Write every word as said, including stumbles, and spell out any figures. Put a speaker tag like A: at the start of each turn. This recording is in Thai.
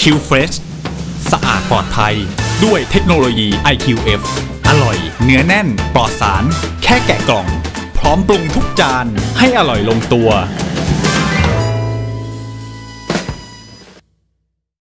A: ชิลเฟรชสะอาดปลอดภัยด้วยเทคโนโลยี ไอ คิว เอฟ อร่อยเนื้อแน่นปลอดสารแค่แกะกล่องพร้อมปรุงทุกจานให้อร่อยลงตัว